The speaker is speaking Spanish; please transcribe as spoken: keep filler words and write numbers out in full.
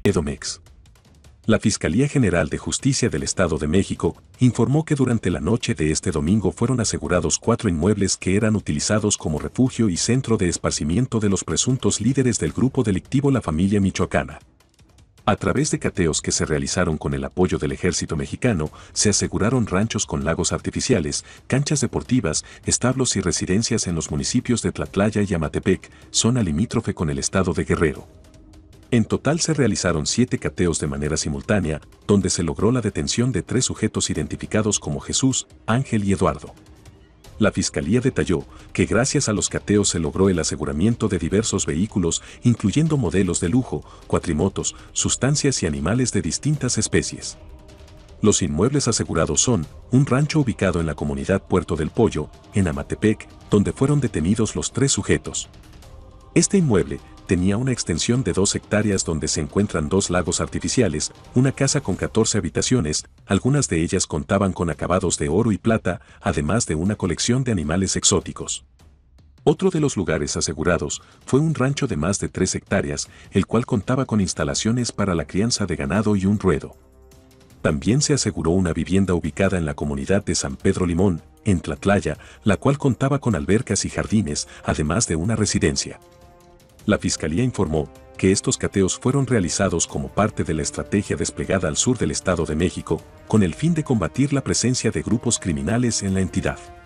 Edomex. La Fiscalía General de Justicia del Estado de México informó que durante la noche de este domingo fueron asegurados cuatro inmuebles que eran utilizados como refugio y centro de esparcimiento de los presuntos líderes del grupo delictivo La Familia Michoacana. A través de cateos que se realizaron con el apoyo del Ejército Mexicano, se aseguraron ranchos con lagos artificiales, canchas deportivas, establos y residencias en los municipios de Tlatlaya y Amatepec, zona limítrofe con el estado de Guerrero. En total se realizaron siete cateos de manera simultánea, donde se logró la detención de tres sujetos identificados como Jesús, Ángel y Eduardo. La Fiscalía detalló que gracias a los cateos se logró el aseguramiento de diversos vehículos, incluyendo modelos de lujo, cuatrimotos, sustancias y animales de distintas especies. Los inmuebles asegurados son un rancho ubicado en la comunidad Puerto del Pollo, en Amatepec, donde fueron detenidos los tres sujetos. Este inmueble tenía una extensión de dos hectáreas donde se encuentran dos lagos artificiales, una casa con catorce habitaciones, algunas de ellas contaban con acabados de oro y plata, además de una colección de animales exóticos. Otro de los lugares asegurados fue un rancho de más de tres hectáreas, el cual contaba con instalaciones para la crianza de ganado y un ruedo. También se aseguró una vivienda ubicada en la comunidad de San Pedro Limón, en Tlatlaya, la cual contaba con albercas y jardines, además de una residencia. La Fiscalía informó que estos cateos fueron realizados como parte de la estrategia desplegada al sur del Estado de México, con el fin de combatir la presencia de grupos criminales en la entidad.